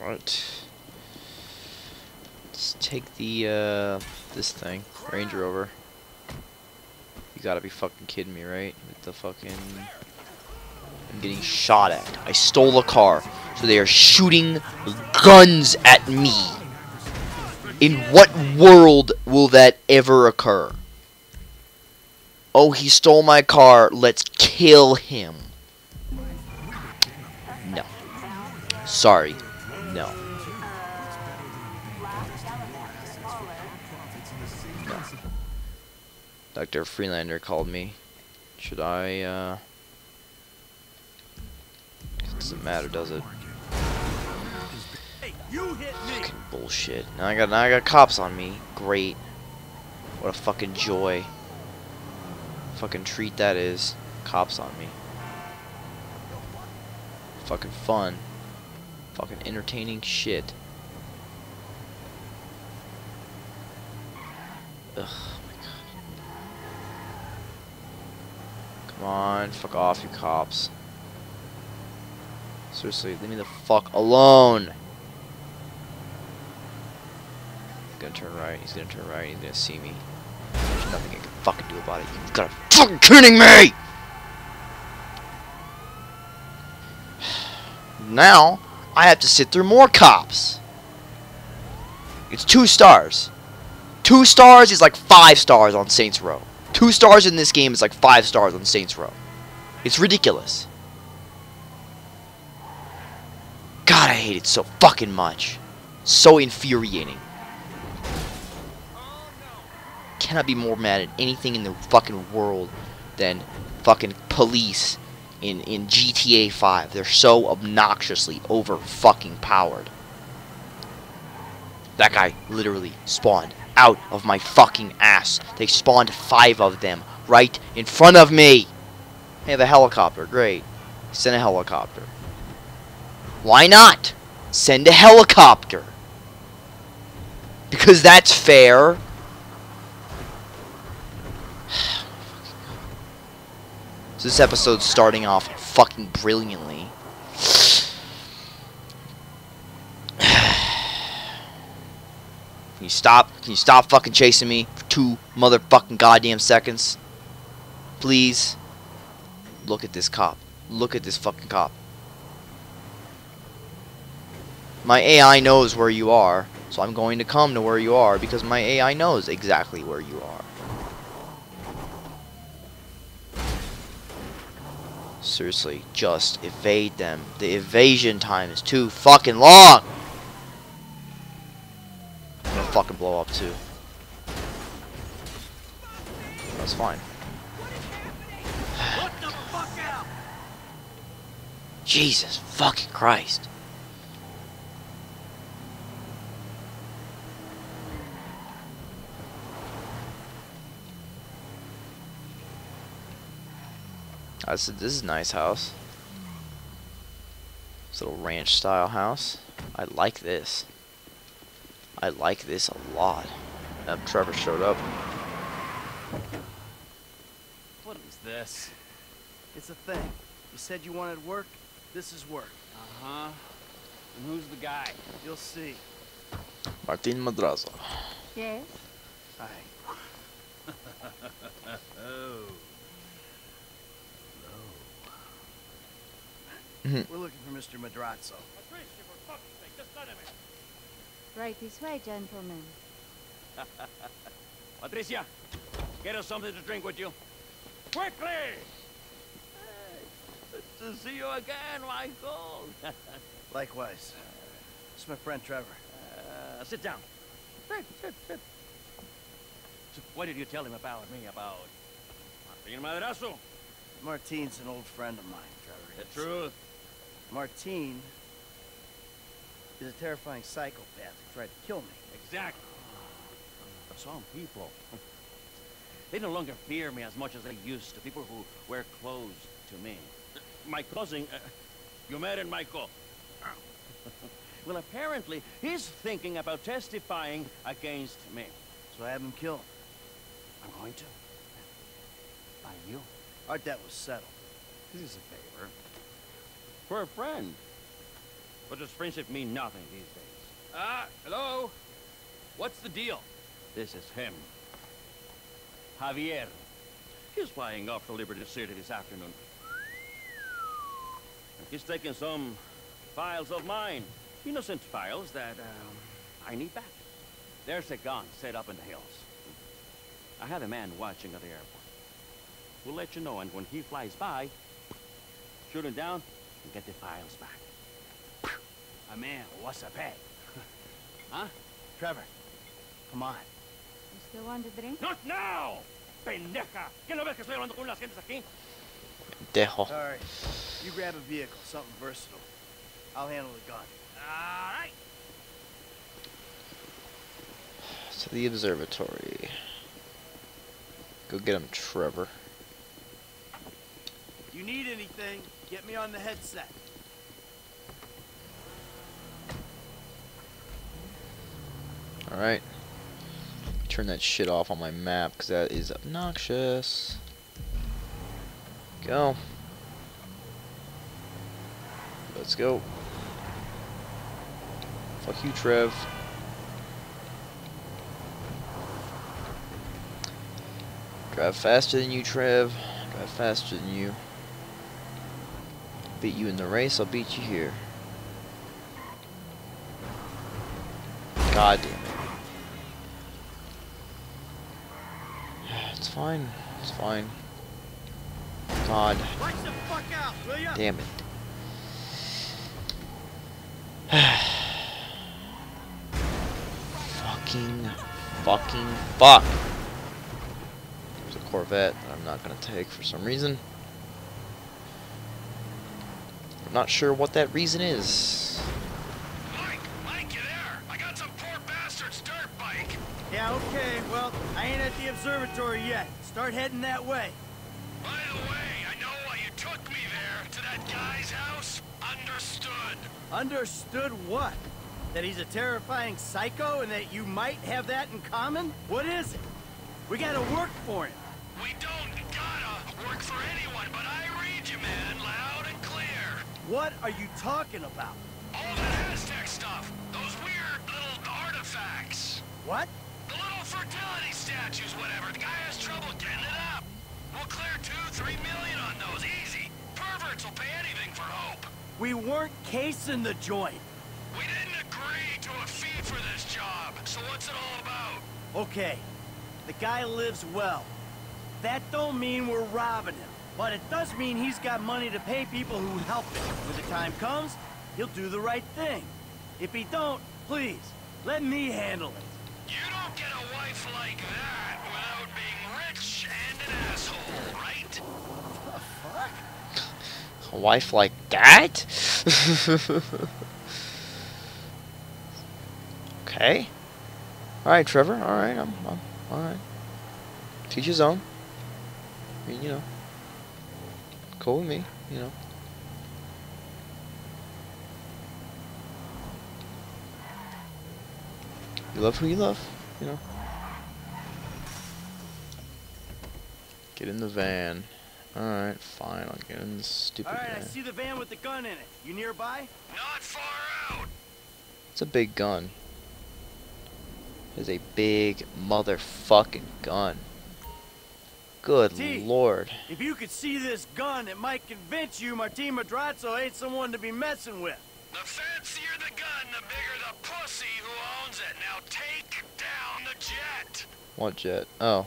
Alright. Let's take the, this thing. Range Rover. You gotta be fucking kidding me, right? With the fucking... I'm getting shot at. I stole a car. So they are shooting guns at me. In what world will that ever occur? Oh, he stole my car. Let's kill him. No. Sorry. No. No. Dr. Freelander called me. Should I, It doesn't matter, does it? Fucking bullshit. Now I got cops on me. Great. What a fucking joy. Fucking treat that is. Cops on me. Fucking fun. Fucking entertaining shit. Ugh, my god. Come on, fuck off, you cops. Seriously, leave me the fuck alone. He's gonna turn right, he's gonna turn right, he's gonna see me. There's nothing I can fucking do about it. You gotta fucking kidding me! Now, I have to sit through more cops. It's 2 stars. 2 stars is like 5 stars on Saints Row. 2 stars in this game is like 5 stars on Saints Row. It's ridiculous. God, I hate it so fucking much. So infuriating. Cannot be more mad at anything in the fucking world than fucking police in GTA 5. They're so obnoxiously over fucking powered. That guy literally spawned out of my fucking ass. They spawned 5 of them right in front of me. Hey, the helicopter, great. Send a helicopter. Why not? Send a helicopter. Because that's fair. So this episode's starting off fucking brilliantly. Can you stop? Can you stop fucking chasing me for 2 motherfucking goddamn seconds? Please. Look at this cop. Look at this fucking cop. My AI knows where you are, so I'm going to come to where you are because my AI knows exactly where you are. Seriously, just evade them. The evasion time is too fucking long! I'm gonna fucking blow up too. That's fine. Jesus fucking Christ. This is a nice house. This little ranch style house. I like this. I like this a lot. Trevor showed up. What is this? It's a thing. You said you wanted work. This is work. Uh-huh. And who's the guy? You'll see. Martin Madrazo. Yes? Hi. Oh. We're looking for Mr. Madrazo. Right this way, gentlemen. Patricia, get us something to drink with you. Quickly! Good to see you again, Michael. Likewise. It's my friend Trevor. Sit down. Sit. So what did you tell him about me, about Martin Madrazo? Martine's an old friend of mine, Trevor. The truth. Martine is a terrifying psychopath who tried to kill me. Exactly. Some people, they no longer fear me as much as they used to. People who wear clothes to me. My cousin, you met in Michael. Well, apparently, he's thinking about testifying against me. So I have him killed. I'm going to. By you. Our debt was settled. This is a favor. For a friend. But does friendship mean nothing these days? Hello? What's the deal? This is him. Javier. He's flying off to Liberty City this afternoon. And he's taking some files of mine. Innocent files that, I need back. There's a gun set up in the hills. I have a man watching at the airport. We'll let you know, and when he flies by, shoot him down and get the files back. My man, what's up, hey? Huh? Trevor, come on. You still want a drink? Not now! Pendeja! ¿Qué no ves que estoy hablando con las gentes aquí? Dejo. All right, you grab a vehicle, something versatile. I'll handle the gun. All right. To the observatory. Go get him, Trevor. You need anything, get me on the headset. Alright. Turn that shit off on my map, because that is obnoxious. Go. Let's go. Fuck you, Trev. Drive faster than you, Trev. Drive faster than you. Beat you in the race, I'll beat you here. God damn it. It's fine. It's fine. God. Watch the fuck out, will ya? Damn it. Fucking fuck. There's a Corvette that I'm not gonna take for some reason. I'm not sure what that reason is. Mike, you there? I got some poor bastard's dirt bike. Yeah, okay, well, I ain't at the observatory yet. Start heading that way. By the way, I know why you took me there, to that guy's house. Understood. Understood what? That he's a terrifying psycho and that you might have that in common? What is it? We gotta work for him. We don't gotta work for anyone, but I read you, man, loud and clear. What are you talking about? All that Aztec stuff. Those weird little artifacts. What? The little fertility statues, whatever. The guy has trouble getting it up. We'll clear 2-3 million on those, easy. Perverts will pay anything for hope. We weren't casing the joint. We didn't agree to a fee for this job, so what's it all about? Okay, the guy lives well. That don't mean we're robbing him, but it does mean he's got money to pay people who help him. When the time comes, he'll do the right thing. If he don't, please, let me handle it. You don't get a wife like that without being rich and an asshole, right? A wife like that? Okay. Alright, Trevor. Alright, I'm alright. Teach his own. I mean, you know. Cool with me, you know. You love who you love, you know. Get in the van. Alright, fine, I'll get in this stupid All right, van. I see the van with the gun in it. You nearby? Not far out. It's a big gun. It's a big motherfucking gun. Good T, lord. If you could see this gun, it might convince you Martin Madrazo ain't someone to be messing with. The fancier the gun, the bigger the pussy who owns it. Now take down the jet. What jet? Oh.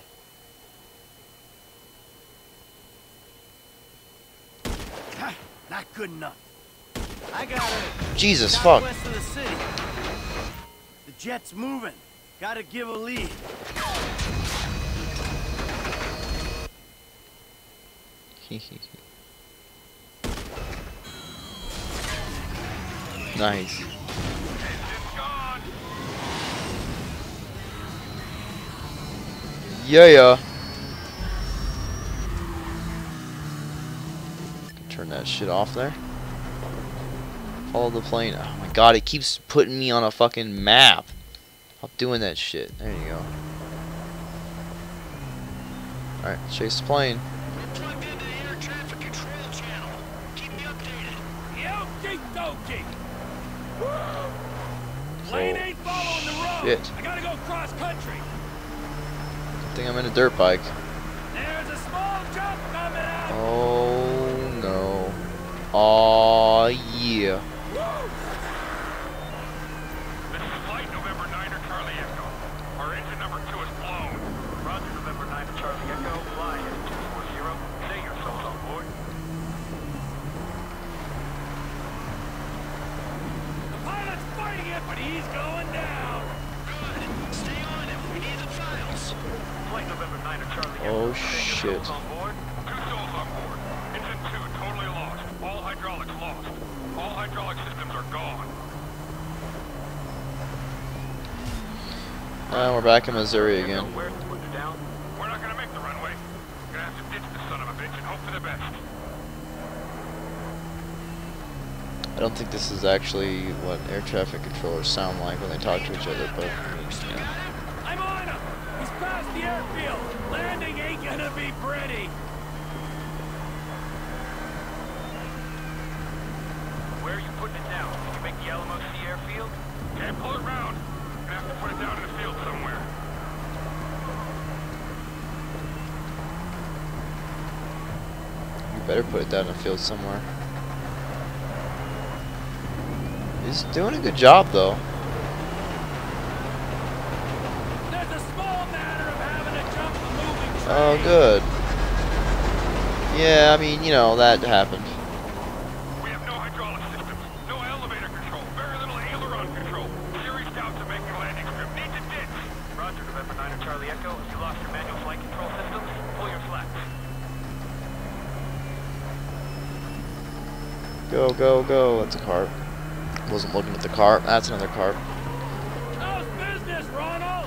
Ha, not good enough. I got it. Jesus fuck. Southwest of the city. The jet's moving. Gotta give a lead. Nice. It's gone. Yeah. Turn that shit off there. Follow the plane. Oh my god, it keeps putting me on a fucking map. Stop doing that shit. There you go. Alright, chase the plane. We're plugged into the air traffic control channel. Keep me updated. Okie dokie. Lane ain't following the road. Shit. I gotta go cross country. I think I'm in a dirt bike. There's a small jump coming out. Oh no. Aw, yeah. This is Flight November 9er Charlie Echo. Our engine number 2 is blown. Roger, November 9er Charlie Echo. Fly at 240. Say yourselves on board. The pilot's fighting it, but he's going down. Good. Stay on him. We need the files. Flight November 9er Charlie Echo. Oh Say shit. yourselves on board. 2 souls on board. Engine 2 totally lost. All hydraulics lost. All hydraulic systems are gone. We're back in Missouri again. We're not gonna make the runway. Gonna have to ditch the son of a bitch and hope for the best. I don't think this is actually what air traffic controllers sound like when they talk to each other, but yeah. I'm on him. He's past the airfield. Landing ain't gonna be pretty. Where are you putting it down? Can you make the Alamo Sea airfield? Can't pull it round. Gonna have to put it down in the field somewhere. You better put it down in the field somewhere. He's doing a good job though. There's a small matter of having to jump a moving train. Oh, good. Yeah, I mean, you know, that happened. We have no hydraulic systems, no elevator control, very little aileron control. Series down to making landing strip. Need to ditch. Roger, November 9er Charlie Echo. If you lost your manual flight control systems, pull your flaps. Go, go, go. That's a carp. Wasn't looking at the carp. That's another carp. How's business, Ronald?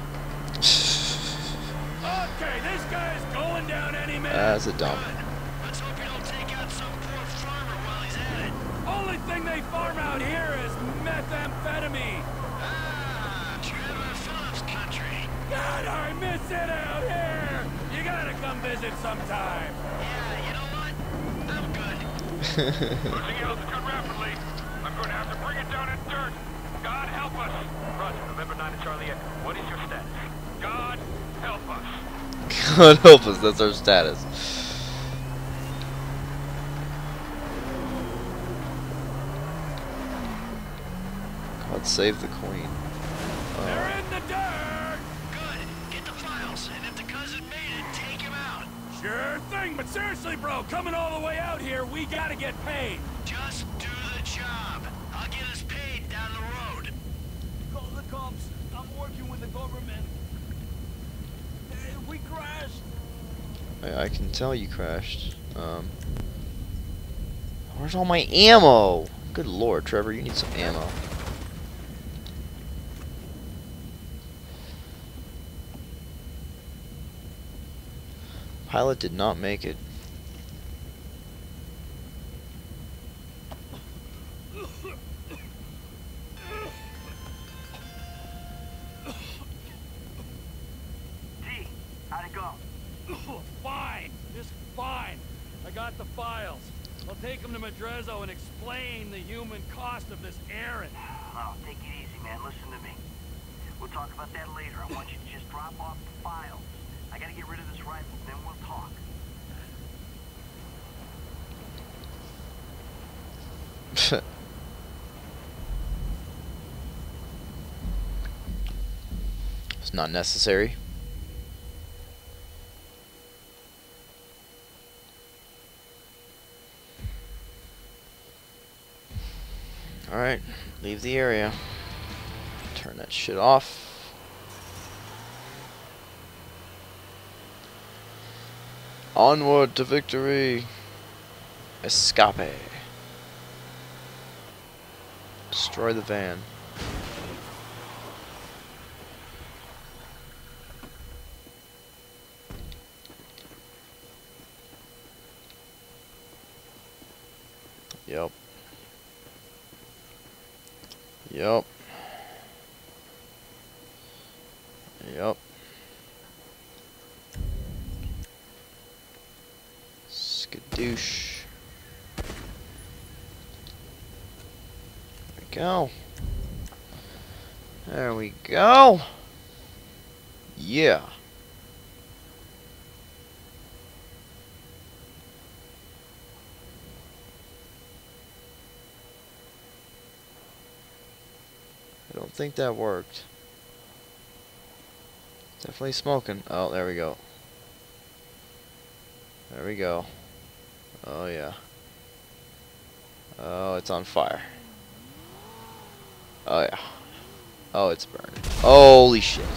Okay, this guy's going down any minute. That's a dump. Let's hope you don't take out some poor farmer while he's at it. Only thing they farm out here is methamphetamine. Ah, Trevor Phillips country. God, I miss it out here. You gotta come visit sometime. Yeah, you know what? I'm good. Losing altitude rapidly. I'm going to have to bring it down in dirt. God help us. Roger, November 9 Charlie Echo. What is your status? God help us. God help us, that's our status. God save the queen. They're in the dirt. Good. Get the files, and if the cousin made it, take him out. Sure thing, but seriously, bro, coming all the way out here, we gotta get paid. Just do the job. I'll get us paid down the road. Call the cops. I'm working with the government. We crashed. I can tell you crashed. Where's all my ammo? Good lord, Trevor, you need some ammo. Pilot did not make it. D, how'd it go? Fine, just fine. I got the files. I'll take them to Madrezzo and explain the human cost of this errand. Oh, take it easy, man. Listen to me. We'll talk about that later. I want you to just drop off the files. I gotta get rid of this rifle, then we'll talk. It's not necessary. Alright, leave the area. Turn that shit off. Onward to victory. Escape. Destroy the van. Yep. Yep. Yep. Skadoosh. There we go. There we go. Yeah. I don't think that worked. Definitely smoking. Oh, there we go. There we go. Oh, yeah. Oh, it's on fire. Oh, yeah. Oh, it's burning. Holy shit.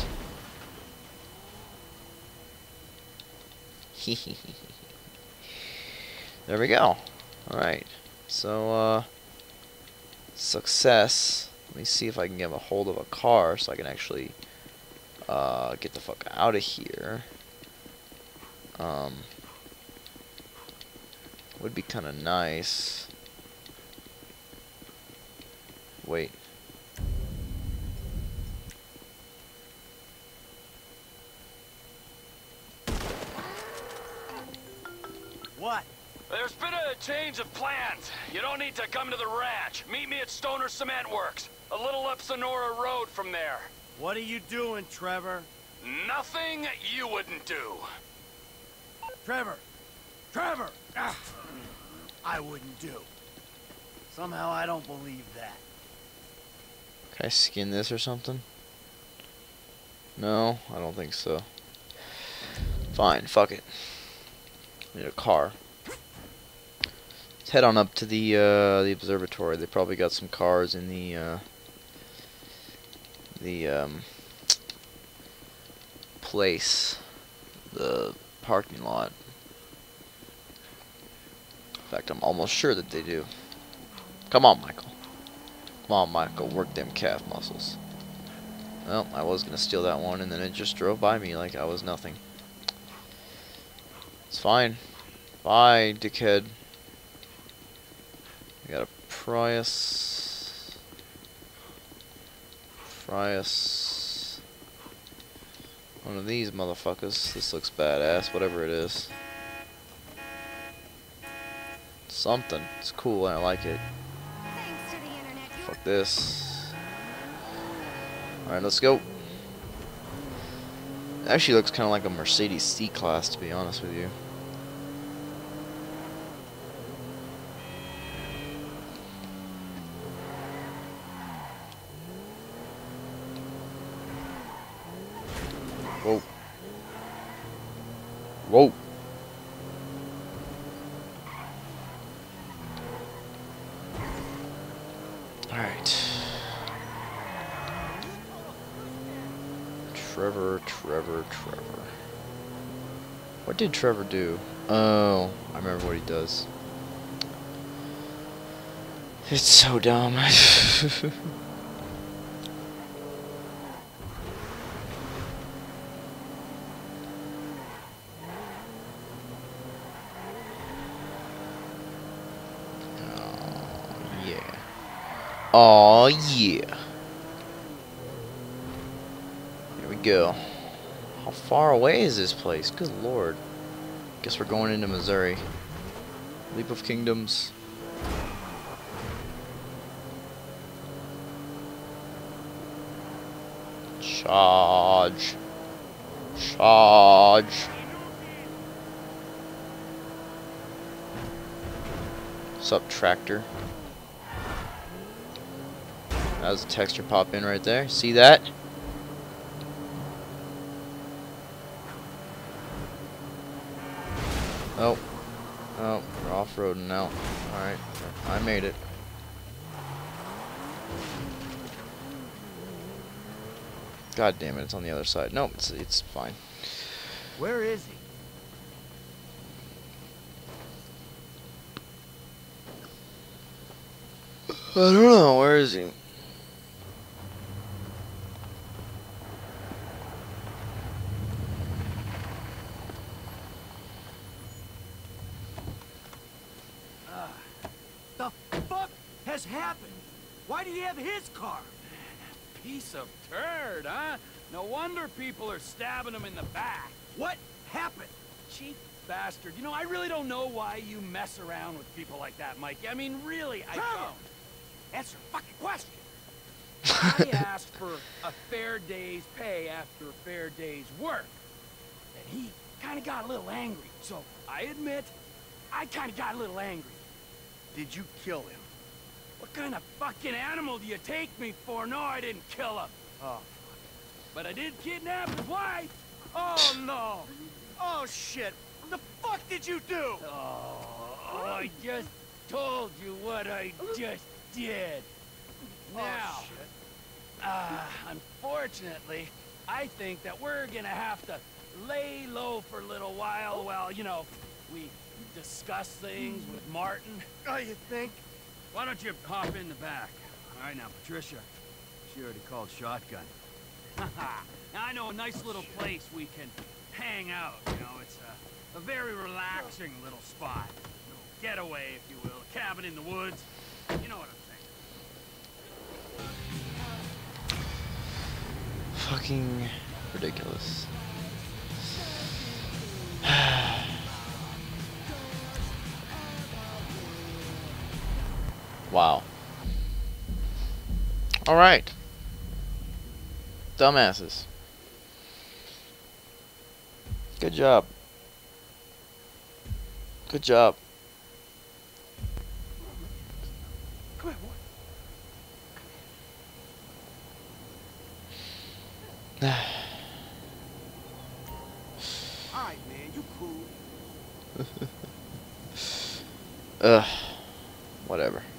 There we go. Alright. So, success. Let me see if I can get a hold of a car so I can actually get the fuck out of here. Would be kind of nice. Wait. What? There's been a change of plans. You don't need to come to the ranch. Meet me at Stoner Cement Works, a little up Sonora Road from there. What are you doing, Trevor? Nothing you wouldn't do. Trevor! Trevor! Ah, I wouldn't do. Somehow I don't believe that. Can I skin this or something? No, I don't think so. Fine, fuck it. Need a car. Let's head on up to the observatory. They probably got some cars in the place, the parking lot. In fact, I'm almost sure that they do. Come on, Michael. Come on, Michael. Work them calf muscles. Well, I was gonna steal that one, and then it just drove by me like I was nothing. It's fine. Bye, dickhead. We got a Prius. One of these motherfuckers. This looks badass, whatever it is. Something. It's cool, and I like it. Thanks to the internet, Fuck this. Alright, let's go. It actually looks kind of like a Mercedes C-Class, to be honest with you. Whoa. Whoa. Alright. Trevor. What did Trevor do? Oh, I remember what he does. It's so dumb. Oh yeah. Here we go. How far away is this place? Good lord. Guess we're going into Missouri. Leap of Kingdoms. Charge. Charge. What's up, tractor? That was a texture pop in right there. See that? Oh. Oh, we're off-roading now. Alright. I made it. God damn it, it's on the other side. Nope, it's fine. Where is he? I don't know, where is he? The fuck has happened? Why did he have his car? Piece of turd, huh? No wonder people are stabbing him in the back. What happened? Cheap bastard. You know, I really don't know why you mess around with people like that, Mike. I mean, really, I Trevor! don't. Answer the fucking question. I asked for a fair day's pay after a fair day's work. And he kind of got a little angry. So I admit, I kind of got a little angry. Did you kill him? What kind of fucking animal do you take me for? No, I didn't kill him. Oh, But I did kidnap his wife. Oh, no. oh shit! What the fuck did you do? Oh, I just told you what I just did. Now, Oh, shit. unfortunately, I think that we're gonna have to lay low for a little while you know, we discuss things with Martin. Oh, you think? Why don't you hop in the back? All right, now, Patricia. She already called shotgun. Now, I know a nice little place we can hang out, you know. It's a very relaxing little spot. A little getaway, if you will. A cabin in the woods. You know what I'm saying. Fucking ridiculous. Wow. Alright. Dumbasses. Good job. Good job. Come on, boy. Alright, man, you cool. Ugh. Whatever.